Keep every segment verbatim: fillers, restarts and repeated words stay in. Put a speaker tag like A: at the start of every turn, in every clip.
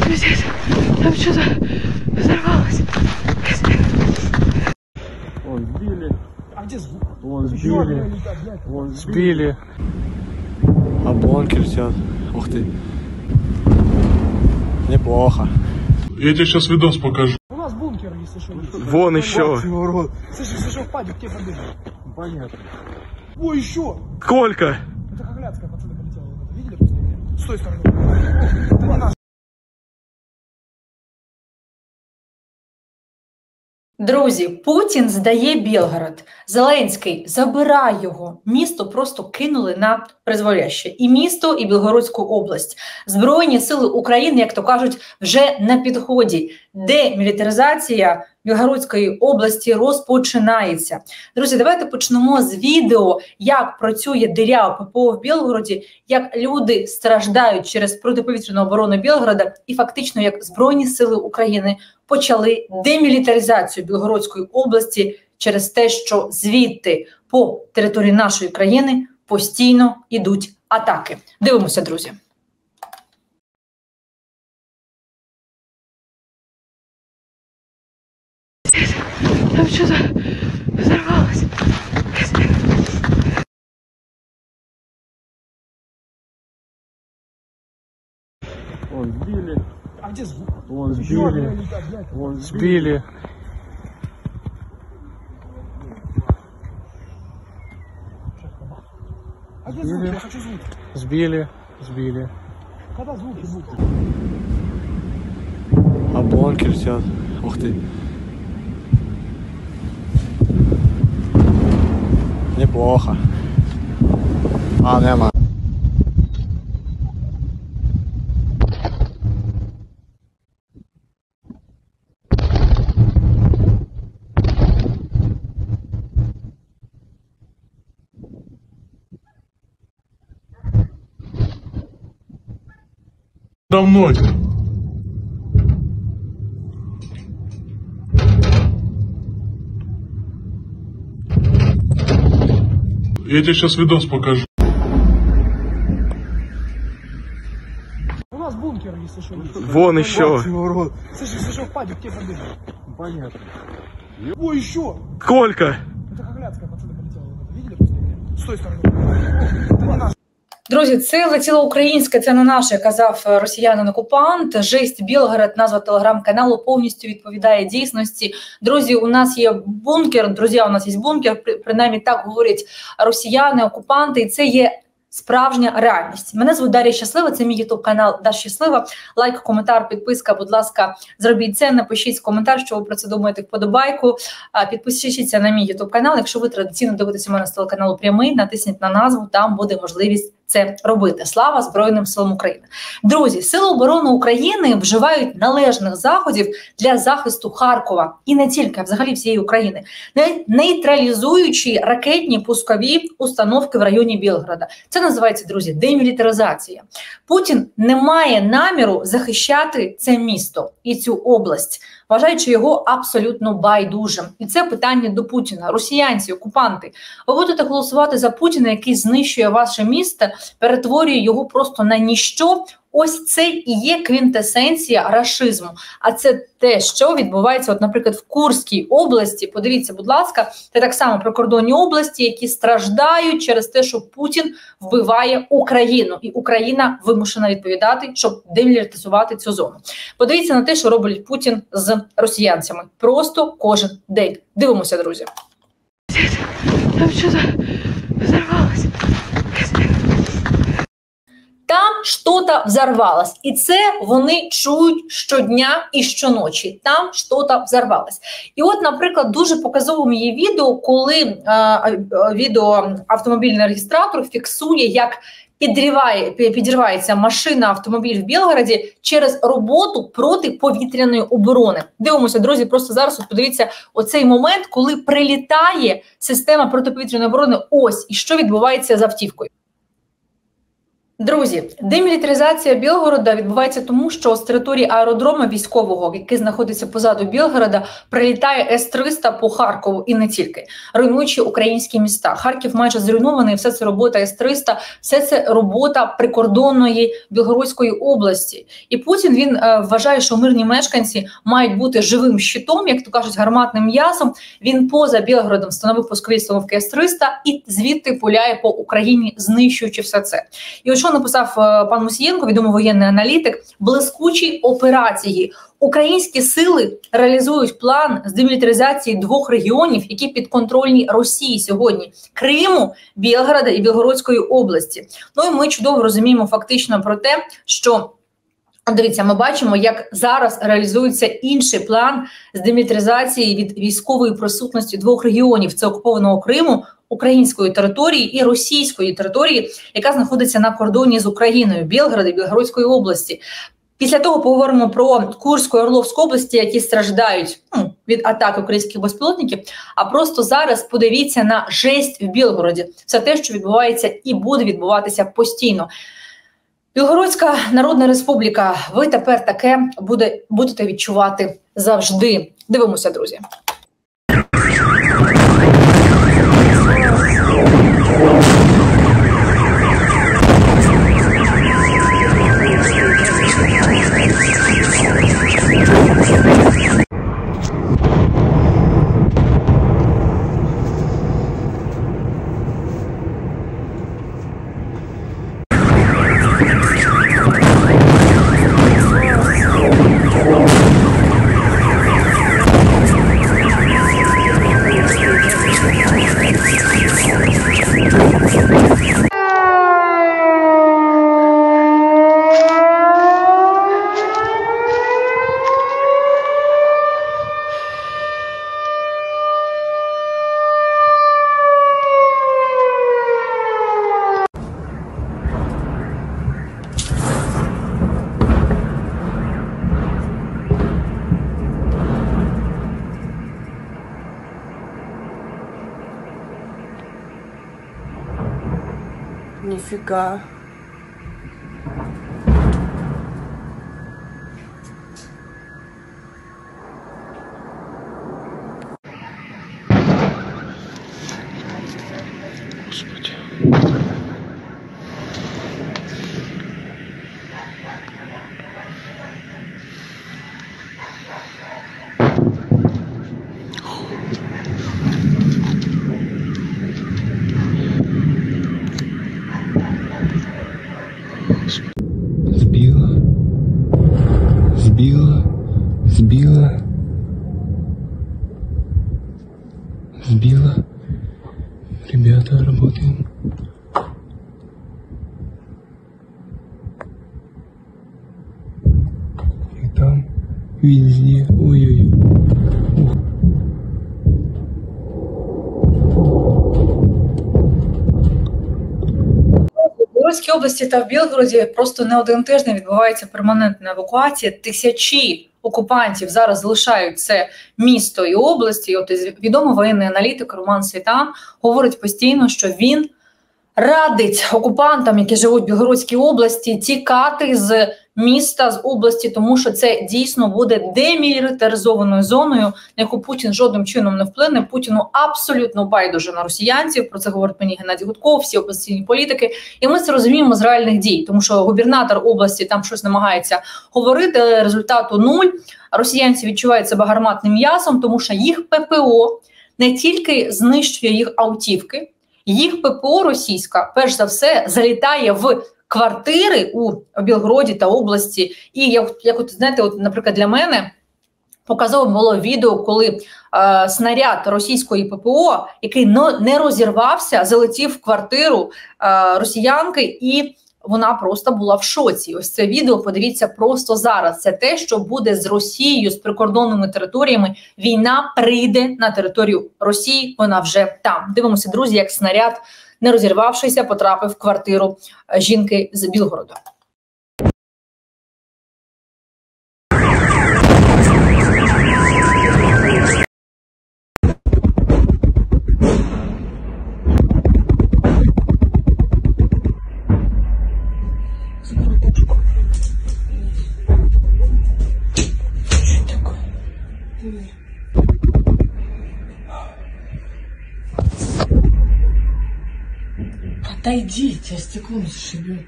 A: Пиздец. Там что-то взорвалось.
B: Вон сбили.
C: А где звук?
B: Вон сбили. Вон сбили. Обломки летят. Ух ты. Неплохо.
D: Я тебе сейчас видос покажу.
C: У нас бункер, если что.
B: Вон еще.
C: Слушай, слушай, в падик, где побег?
B: Понятно.
C: О, еще!
B: Сколько?
C: Это Хагляцкая, пацаны, полетела. Видели последнее? С той стороны. Это не наш.
E: Друзі, Путін здає Білгород, Зеленський забирає його, місто просто кинули на призволяще. І місто, і Білгородську область. Збройні сили України, як то кажуть, вже на підході. Демілітаризація Білгородської області розпочинається. Друзі, давайте почнемо з відео, як працює диря ППО в Білгороді, як люди страждають через протиповітряну оборону Білгорода і фактично як Збройні сили України почали демілітаризацію Білгородської області через те, що звідти по території нашої країни постійно йдуть атаки. Дивимося, друзі.
A: Там что-то взорвалось.
B: Вон сбили.
C: А где звук?
B: Вон сбили. Вон сбили.
C: А где звук? Я хочу звук.
B: Сбили. Сбили.
C: Когда звуки будут?
B: Обломки летят. Ух ты. Неплохо. А, нема.
D: За мной. Я тебе сейчас видос покажу.
C: У нас бункер, если что.
B: Вон еще.
C: Слушай, слушай, в падик, где побег?
B: Понятно.
C: О, еще!
B: Сколько?
C: Это Хагляцкая, пацаны, полетела. Видели последнее? С той стороны. Это не наш.
E: Друзі, це летіло українське, це не наше, казав росіянин-окупант. Жесть Білгород, назва телеграм-каналу, повністю відповідає дійсності. Друзі, у нас є бункер, друзі, у нас є бункер, принаймні так говорять росіяни, окупанти, і це є справжня реальність. Мене звуть Дар'я Щаслива, це мій ютуб канал Дар'я Щаслива. Лайк, коментар, підписка, будь ласка, зробіть це, напишіть коментар, що ви про це думаєте, вподобайку. Підпишіться на мій ютуб канал, якщо ви традиційно дивитеся мене з телеканалу Прямий, натисніть на назву, там буде можливість це робити. Слава Збройним силам України. Друзі, Сили оборони України вживають належних заходів для захисту Харкова і не тільки, а взагалі всієї України, нейтралізуючи ракетні пускові установки в районі Білгорода. Це називається, друзі, демілітаризація. Путін не має наміру захищати це місто і цю область, вважаючи його абсолютно байдужим. І це питання до Путіна. Росіянці, окупанти, ви будете голосувати за Путіна, який знищує ваше місто, перетворює його просто на ніщо. Ось це і є квінтесенція рашизму. А це те, що відбувається, от, наприклад, в Курській області. Подивіться, будь ласка, це так само прикордонні області, які страждають через те, що Путін вбиває Україну. І Україна вимушена відповідати, щоб демілітаризувати цю зону. Подивіться на те, що робить Путін з росіянцями. Просто кожен день. Дивимося, друзі.
A: Там что-то взорвалось.
E: Там что-то взорвалось. І це вони чують щодня і щоночі. Там что-то взорвалось. І от, наприклад, дуже показовим є відео, коли е, відео автомобільний реєстратор фіксує, як підриває, підривається машина, автомобіль в Білгороді через роботу протиповітряної оборони. Дивимося, друзі, просто зараз от подивіться оцей момент, коли прилітає система протиповітряної оборони. Ось, і що відбувається з автівкою. Друзі, демілітаризація Білгорода відбувається тому, що з території аеродрому військового, який знаходиться позаду Білгорода, прилітає С триста по Харкову і не тільки, руйнуючи українські міста. Харків майже зруйнований, все це робота С триста, все це робота прикордонної Білгородської області. І Путін, він е, вважає, що мирні мешканці мають бути живим щитом, як то кажуть, гарматним м'ясом. Він поза Білгородом встановив пускові установки С триста і звідти пуляє по Україні, знищуючи все це. І ось що написав пан Мусієнко, відомий воєнний аналітик: блискучі операції. Українські сили реалізують план з демілітаризації двох регіонів, які підконтрольні Росії сьогодні: Криму, Білгорода і Білгородської області. Ну і ми чудово розуміємо фактично про те, що, дивіться, ми бачимо, як зараз реалізується інший план з демілітаризації від військової присутності двох регіонів: це окупованого Криму, української території і російської території, яка знаходиться на кордоні з Україною, Білгорода і Білгородської області. Після того поговоримо про Курську і Орловську області, які страждають ну, від атак українських безпілотників. А просто зараз подивіться на жесть в Білгороді. Все те, що відбувається і буде відбуватися постійно. Білгородська Народна Республіка, ви тепер таке буде, будете відчувати завжди. Дивимося, друзі.
F: Нифига.
B: Господи.
G: Сбила, сбила, сбила, сбила. Ребята, работаем. И там, везде, ой-ой-ой.
E: В Білгородській області та в Білгороді просто не один тиждень відбувається перманентна евакуація. Тисячі окупантів зараз залишають це місто і області. І от відомий воєнний аналітик Роман Світан говорить постійно, що він радить окупантам, які живуть в Білгородській області, тікати з міста, з області, тому що це дійсно буде демілітаризованою зоною, на яку Путін жодним чином не вплине. Путіну абсолютно байдуже на росіянців, про це говорить мені Геннадій Гудков, всі опозиційні політики. І ми це розуміємо з реальних дій, тому що губернатор області там щось намагається говорити, але результату нуль. Росіянці відчувають себе гарматним м'ясом, тому що їх ППО не тільки знищує їх автівки, їх ППО російська, перш за все, залітає в квартири у Білгороді та області. І як, як от, знаєте, от, наприклад, для мене показово було відео, коли е, снаряд російської ППО, який но, не розірвався, залетів в квартиру е, росіянки, і вона просто була в шоці. Ось це відео, подивіться просто зараз. Це те, що буде з Росією, з прикордонними територіями. Війна прийде на територію Росії, вона вже там. Дивимося, друзі, як снаряд, не розірвавшися, потрапив в квартиру жінки з Білгорода.
F: Отойди, тебя стеклом зашибет.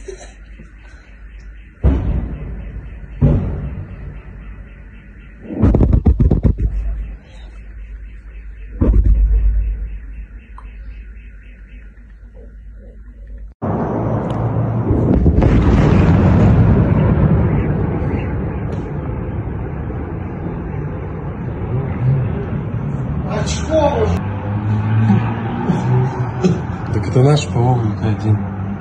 B: Так это наш ПВО один.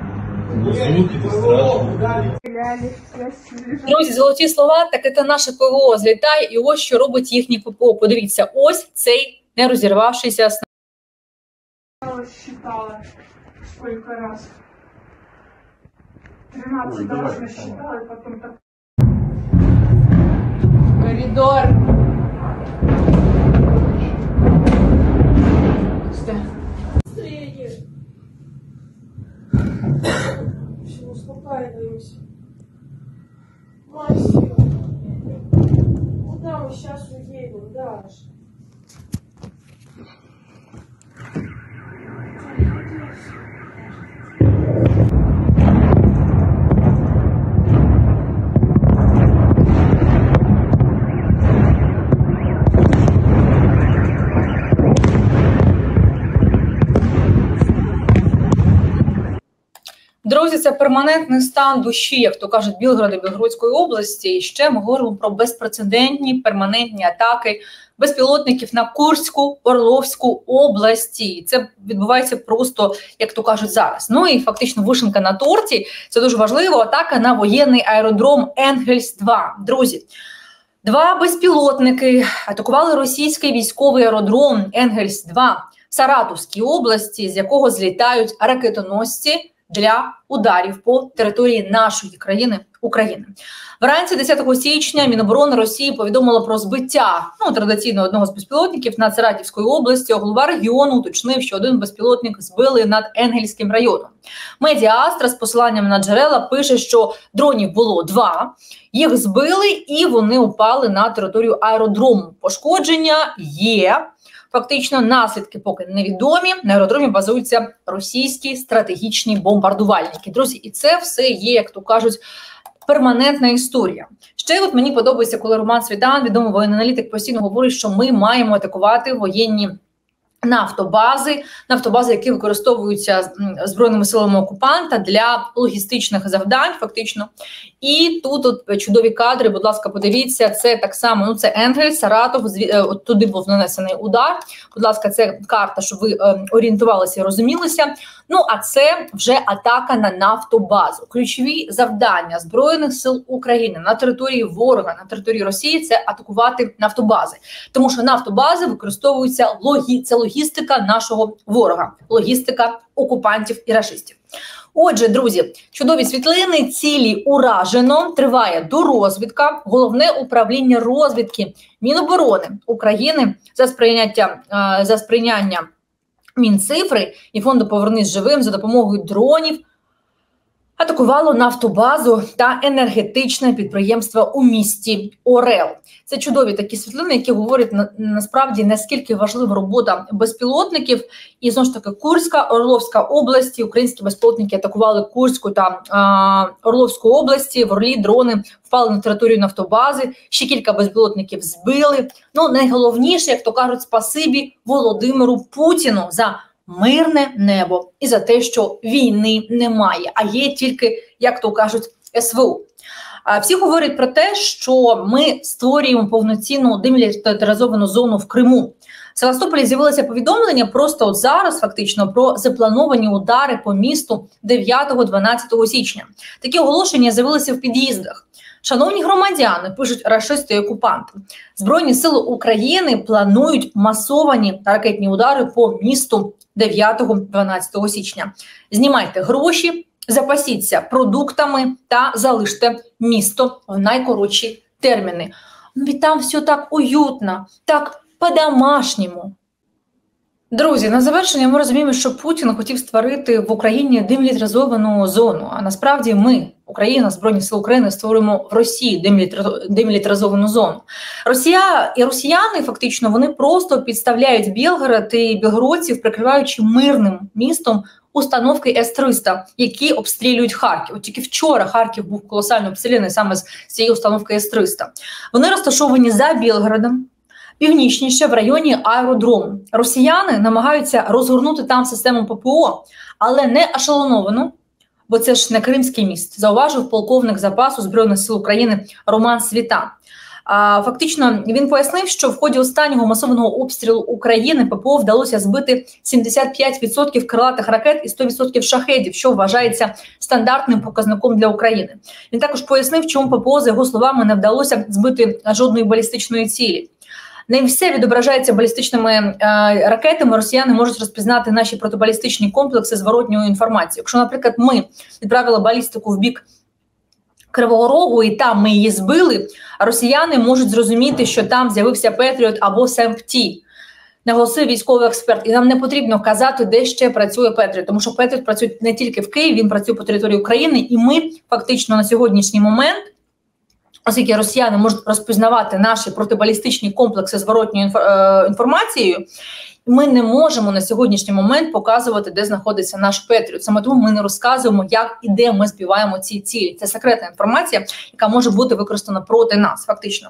E: Друзі, золоті слова, так це наше ПВО злітає, і ось що робить їхнє ППО. Подивіться, ось цей не розірвавшийся снаряд.
C: Считала сколько раз. тринадцать раз насчитала, и потом так.
A: Коридор.
C: Все, успокаиваемся. Мася, куда мы сейчас уедем, Даш?
E: Друзі, це перманентний стан душі, як то кажуть, Білгорода, Білгородської області. І ще ми говоримо про безпрецедентні перманентні атаки безпілотників на Курську, Орловську області. І це відбувається просто, як то кажуть, зараз. Ну і фактично вишенка на торті. Це дуже важливо. Атака на воєнний аеродром Енгельс два. Друзі, два безпілотники атакували російський військовий аеродром Енгельс два в Саратовській області, з якого злітають ракетоносці для ударів по території нашої країни України. Вранці десятого січня Міноборони Росії повідомило про збиття ну, традиційно одного з безпілотників над Саратівською областю. Голова регіону уточнив, що один безпілотник збили над Енгельським районом. Медіа Астра з посиланням на джерела пише, що дронів було два, їх збили і вони упали на територію аеродрому. Пошкодження є. Фактично, наслідки поки невідомі. На аеродромі базуються російські стратегічні бомбардувальники. Друзі, і це все є, як то кажуть, перманентна історія. Ще от мені подобається, коли Роман Свідан, відомий воєнний аналітик, постійно говорить, що ми маємо атакувати воєнні нафтобази, нафтобази, які використовуються Збройними силами окупанта для логістичних завдань, фактично. І тут от чудові кадри, будь ласка, подивіться, це так само, ну це Енгельс, Саратов, от туди був нанесений удар. Будь ласка, це карта, щоб ви е, орієнтувалися і розумілися. Ну, а це вже атака на нафтобазу. Ключові завдання Збройних сил України на території ворога, на території Росії – це атакувати нафтобази. Тому що нафтобази використовуються, логі, це логістика нашого ворога, логістика окупантів і рашистів. Отже, друзі, чудові світлини, цілі уражено, триває дорозвідка, головне управління розвідки Міноборони України за сприйняття, за сприйняння Мінцифри і фонду «Повернись живим» за допомогою дронів атакувало нафтобазу та енергетичне підприємство у місті Орел. Це чудові такі світлини, які говорять на, насправді, наскільки важлива робота безпілотників. І, знову ж таки, Курська, Орловська області, українські безпілотники атакували Курську та а, Орловську області, в Орлі дрони впали на територію нафтобази, ще кілька безпілотників збили. Ну, найголовніше, як то кажуть, спасибі Володимиру Путіну за мирне небо і за те, що війни немає, а є тільки, як то кажуть, ес ве у. Всі говорять про те, що ми створюємо повноцінну демілітаризовану зону в Криму. В Севастополі з'явилося повідомлення просто от зараз, фактично, про заплановані удари по місту дев'ятого-дванадцятого січня. Такі оголошення з'явилися в під'їздах. Шановні громадяни, пишуть рашисти і окупанти, Збройні сили України планують масовані ракетні удари по місту дев'ятого-дванадцятого січня. Знімайте гроші, запасіться продуктами та залиште місто в найкоротші терміни. Ну, ведь там все так уютно, так по-домашньому. Друзі, на завершення ми розуміємо, що Путін хотів створити в Україні демілітаризовану зону, а насправді ми, Україна, Збройні сили України, створюємо в Росії демілітаризовану зону. Росія і росіяни, фактично, вони просто підставляють Білгород і білгородців, прикриваючи мирним містом установки С триста, які обстрілюють Харків. От тільки вчора Харків був колосально обстріляний саме з цієї установки С триста. Вони розташовані за Білгородом, північніше в районі аеродрому. Росіяни намагаються розгорнути там систему ППО, але не ешелоновану, бо це ж не Кримський міст, зауважив полковник запасу Збройних сил України Роман Світан. А, фактично, він пояснив, що в ході останнього масованого обстрілу України ППО вдалося збити сімдесят п'ять відсотків крилатих ракет і сто відсотків шахедів, що вважається стандартним показником для України. Він також пояснив, чому ППО, за його словами, не вдалося збити жодної балістичної цілі. Не все відображається балістичними е, ракетами. Росіяни можуть розпізнати наші протибалістичні комплекси зворотньою інформацією. Якщо, наприклад, ми відправили балістику в бік Кривого Рогу і там ми її збили, росіяни можуть зрозуміти, що там з'явився Петріот або СЕМПТІ, наголосив військовий експерт. І нам не потрібно казати, де ще працює Петріот, тому що Петріот працює не тільки в Києві, він працює по території України, і ми фактично на сьогоднішній момент, оскільки росіяни можуть розпізнавати наші протибалістичні комплекси зворотньою інформацією, ми не можемо на сьогоднішній момент показувати, де знаходиться наш Петріот. Саме тому ми не розказуємо, як і де ми збиваємо ці цілі. Це секретна інформація, яка може бути використана проти нас, фактично.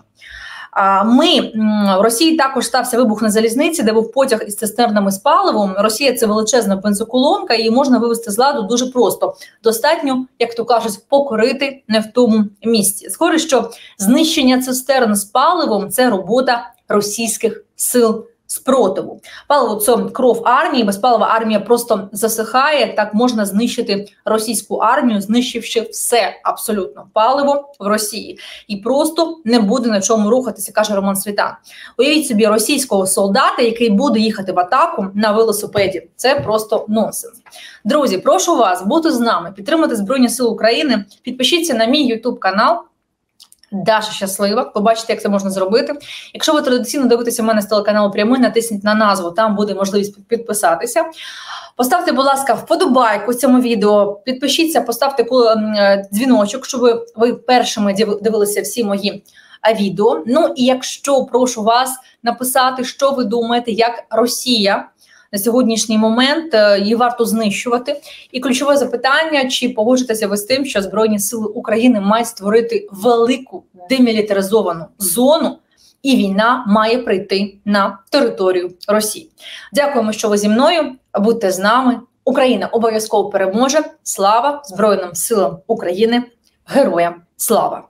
E: Ми, в Росії також стався вибух на залізниці, де був потяг із цистернами з паливом. Росія – це величезна бензоколонка, її можна вивести з ладу дуже просто. Достатньо, як то кажуть, покорити не в тому місці. Схоже, що знищення цистерн з паливом – це робота російських сил спротиву. Паливо – це кров армії, без палива армія просто засихає, так можна знищити російську армію, знищивши все абсолютно паливо в Росії. І просто не буде на чому рухатися, каже Роман Світан. Уявіть собі російського солдата, який буде їхати в атаку на велосипеді. Це просто нонсенс. Друзі, прошу вас бути з нами, підтримати Збройні Сили України, підпишіться на мій ютуб канал, Даша Щаслива, побачите, як це можна зробити. Якщо ви традиційно дивитеся в мене з телеканалу Прямий, натисніть на назву, там буде можливість підписатися. Поставте, будь ласка, вподобайку цьому відео, підпишіться, поставте дзвіночок, щоб ви першими дивилися всі мої відео. Ну і якщо прошу вас написати, що ви думаєте, як Росія на сьогоднішній момент її варто знищувати. І ключове запитання, чи погоджуєтеся ви з тим, що Збройні Сили України мають створити велику демілітаризовану зону, і війна має прийти на територію Росії. Дякуємо, що ви зі мною, будьте з нами. Україна обов'язково переможе. Слава Збройним Силам України! Героям слава!